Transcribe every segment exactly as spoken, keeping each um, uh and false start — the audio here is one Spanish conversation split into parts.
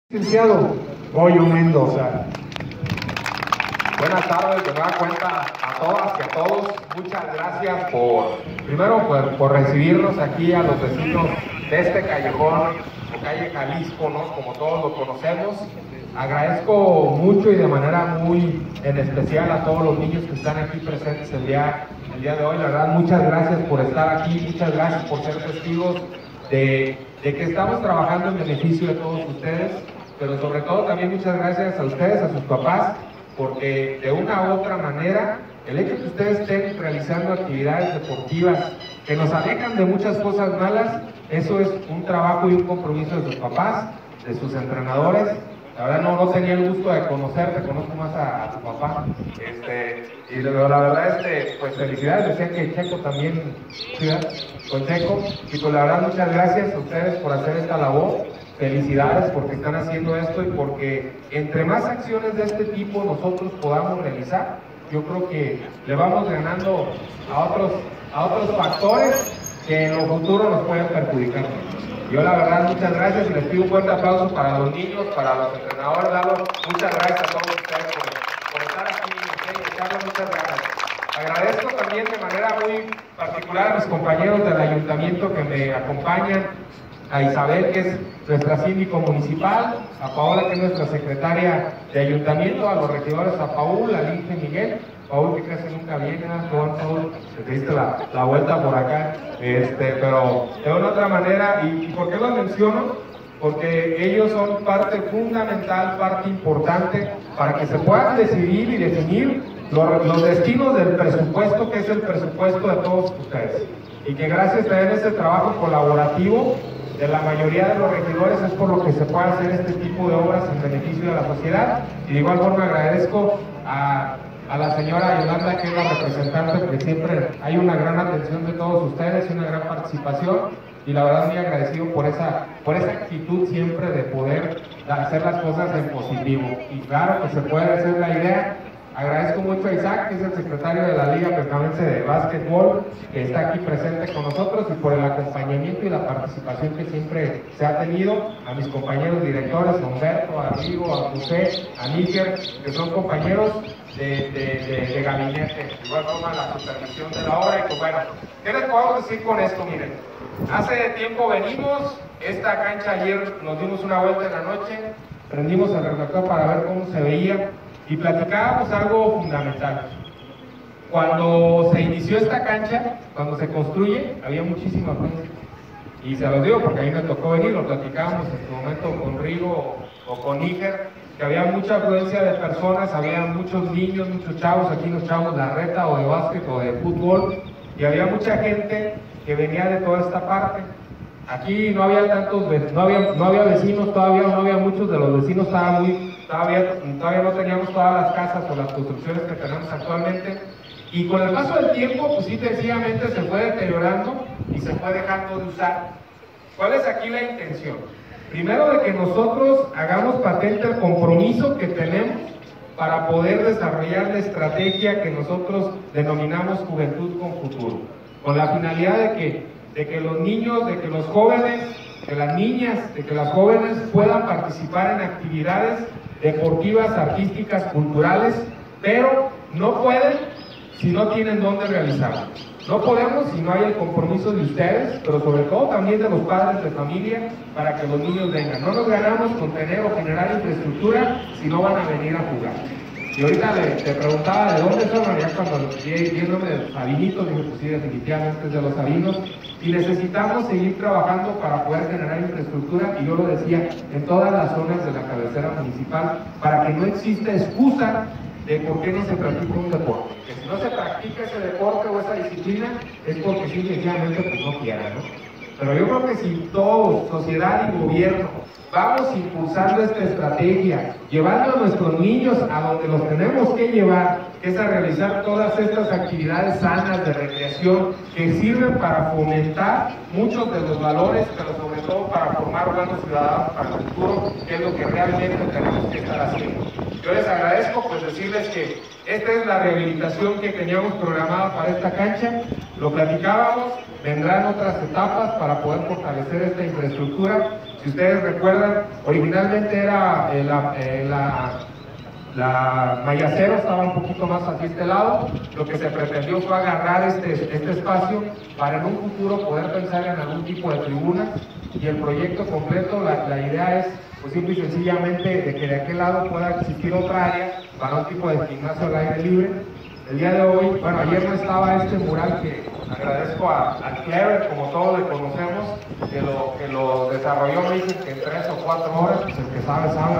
Licenciado Goyo Mendoza. Buenas tardes, de nueva cuenta a todas y a todos. Muchas gracias por, primero por, por recibirnos aquí a los vecinos de este callejón, o calle Jalisco, ¿no? Como todos lo conocemos. Agradezco mucho y de manera muy en especial a todos los niños que están aquí presentes el día, el día de hoy. La verdad, muchas gracias por estar aquí, muchas gracias por ser testigos de, de que estamos trabajando en beneficio de todos ustedes. Pero sobre todo también muchas gracias a ustedes, a sus papás, porque de una u otra manera, el hecho de que ustedes estén realizando actividades deportivas que nos alejan de muchas cosas malas, eso es un trabajo y un compromiso de sus papás, de sus entrenadores. La verdad no, no tenía el gusto de conocerte, conozco más a, a tu papá. Este, y la, la verdad, este, pues felicidades, decía que Checo también, ¿sí? Con Checo. Y pues la verdad muchas gracias a ustedes por hacer esta labor. Felicidades porque están haciendo esto y porque entre más acciones de este tipo nosotros podamos realizar, yo creo que le vamos ganando a otros, a otros factores que en lo futuro nos pueden perjudicar. Yo la verdad muchas gracias y les pido un fuerte aplauso para los niños, para los entrenadores. Lalo, muchas gracias a todos ustedes por, por estar aquí y echarle muchas ganas. Agradezco también de manera muy particular a mis compañeros del ayuntamiento que me acompañan, a Isabel, que es nuestra síndico municipal, a Paola, que es nuestra secretaria de ayuntamiento, a los regidores, a Paul, a Lince Miguel. Paul, que casi nunca viene, Juan Paul, te diste la, la vuelta por acá, este, pero de una otra manera. ¿Y, y por qué lo menciono? Porque ellos son parte fundamental, parte importante para que se puedan decidir y definir los, los destinos del presupuesto, que es el presupuesto de todos ustedes. Y que gracias a ese trabajo colaborativo de la mayoría de los regidores es por lo que se puede hacer este tipo de obras en beneficio de la sociedad. Y de igual forma agradezco a, a la señora Yolanda, que es la representante, porque siempre hay una gran atención de todos ustedes y una gran participación, y la verdad muy agradecido por esa, por esa actitud siempre de poder hacer las cosas en positivo. Y claro que se puede hacer la idea. Agradezco mucho a Isaac, que es el secretario de la Liga Permanense de Básquetbol, que está aquí presente con nosotros, y por el acompañamiento y la participación que siempre se ha tenido, a mis compañeros directores, a Humberto, a Rigo, a José, a Níger, que son compañeros de, de, de, de gabinete, de igual forma la supervisión de la obra. Y pues bueno, ¿qué les puedo decir con esto? Miren, hace tiempo venimos, esta cancha ayer nos dimos una vuelta en la noche, prendimos el reflector para ver cómo se veía, y platicábamos algo fundamental. Cuando se inició esta cancha, cuando se construye, había muchísima gente. Y se los digo porque a mí me tocó venir, lo platicábamos en su momento con Rigo o con Níger, que había mucha afluencia de personas, había muchos niños, muchos chavos, aquí los chavos de la reta o de básquet o de fútbol, y había mucha gente que venía de toda esta parte. Aquí no había tantos, no había, no había vecinos todavía, no había muchos de los vecinos, estaba muy, todavía, todavía no teníamos todas las casas o las construcciones que tenemos actualmente, y con el paso del tiempo, pues sí, sencillamente se fue deteriorando y se fue dejando de usar. ¿Cuál es aquí la intención? Primero, de que nosotros hagamos patente el compromiso que tenemos para poder desarrollar la estrategia que nosotros denominamos Juventud con Futuro, con la finalidad de que de que los niños, de que los jóvenes, de las niñas, de que las jóvenes puedan participar en actividades deportivas, artísticas, culturales, pero no pueden si no tienen dónde realizarlo. No podemos si no hay el compromiso de ustedes, pero sobre todo también de los padres de familia, para que los niños vengan. No nos ganamos con tener o generar infraestructura si no van a venir a jugar. Y ahorita le, te preguntaba de dónde son, ya cuando viéndome de los Sabinitos, dije, pues sí, definitivamente es de los Sabinos, y necesitamos seguir trabajando para poder generar infraestructura, y yo lo decía, en todas las zonas de la cabecera municipal, para que no exista excusa de por qué no se practica un deporte. Que si no se practica ese deporte o esa disciplina, es porque simplemente pues no quieran, ¿no? Pero yo creo que si todos, sociedad y gobierno, vamos impulsando esta estrategia, llevando a nuestros niños a donde los tenemos que llevar, que es a realizar todas estas actividades sanas de recreación que sirven para fomentar muchos de los valores, pero sobre todo para formar buenos ciudadanos para el futuro, que es lo que realmente tenemos que estar haciendo. Yo les agradezco, pues decirles que esta es la rehabilitación que teníamos programada para esta cancha. lo platicábamos, vendrán otras etapas para poder fortalecer esta infraestructura. Si ustedes recuerdan, originalmente era eh, la, eh, la, la Mayacero, estaba un poquito más hacia este lado. Lo que se pretendió fue agarrar este, este espacio para en un futuro poder pensar en algún tipo de tribuna, y el proyecto completo, la, la idea es pues simple y sencillamente de que de aquel lado pueda existir otra área para un tipo de gimnasio al aire libre. El día de hoy, bueno, ayer no estaba este mural que agradezco a, a Clever, como todos le conocemos, que lo, que lo desarrolló, me dicen que en tres o cuatro horas, pues el que sabe, sabe.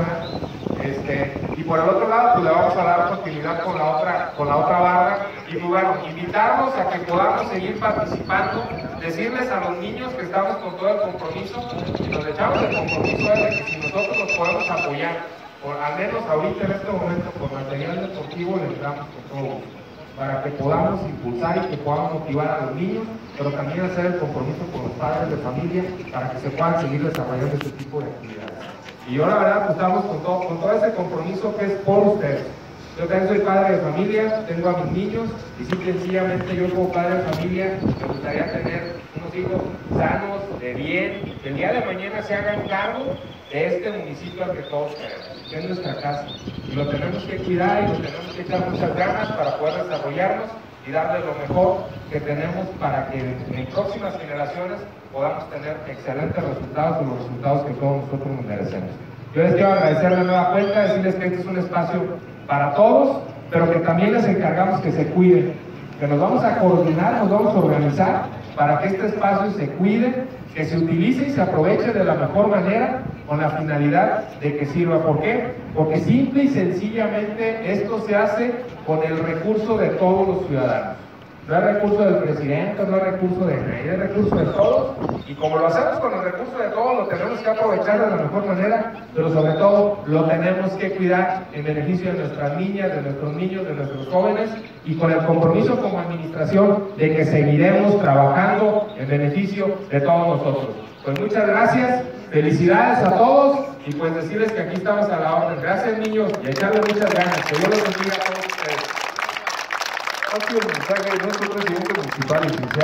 Este, y por el otro lado, pues le vamos a dar continuidad con la otra, con la otra barra, y pues, bueno, invitarlos a que podamos seguir participando, decirles a los niños que estamos con todo el compromiso, y nos echamos el compromiso de que si nosotros los podemos apoyar, por, al menos ahorita en este momento, por material deportivo, le entramos con todo gusto, para que podamos impulsar y que podamos motivar a los niños, pero también hacer el compromiso con los padres de familia para que se puedan seguir desarrollando este tipo de actividades. Y yo la verdad pues estamos con todo, con todo ese compromiso que es por ustedes. Yo también soy padre de familia, tengo a mis niños, y sí, sencillamente yo como padre de familia me gustaría tener unos hijos sanos, de bien, que el día de mañana se hagan cargo de este municipio al que todos queremos, que es nuestra casa. Y lo tenemos que cuidar y lo tenemos que echar muchas ganas para poder desarrollarnos y darle lo mejor que tenemos para que en próximas generaciones podamos tener excelentes resultados y los resultados que todos nosotros nos merecemos. Yo les quiero agradecer de nueva cuenta, decirles que este es un espacio para todos, pero que también les encargamos que se cuiden, que nos vamos a coordinar, nos vamos a organizar para que este espacio se cuide, que se utilice y se aproveche de la mejor manera con la finalidad de que sirva. ¿Por qué? Porque simple y sencillamente esto se hace con el recurso de todos los ciudadanos. No es recurso del presidente, no es recurso de nadie, es recurso de todos, y como lo hacemos con el recurso de todos, lo tenemos que aprovechar de la mejor manera, pero sobre todo lo tenemos que cuidar en beneficio de nuestras niñas, de nuestros niños, de nuestros jóvenes, y con el compromiso como administración de que seguiremos trabajando en beneficio de todos nosotros. Pues muchas gracias, felicidades a todos, y pues decirles que aquí estamos a la orden. Gracias, niños, y echarle muchas ganas. Que Dios los bendiga a todos ustedes. Ha sido el mensaje de nuestro presidente municipal, licenciado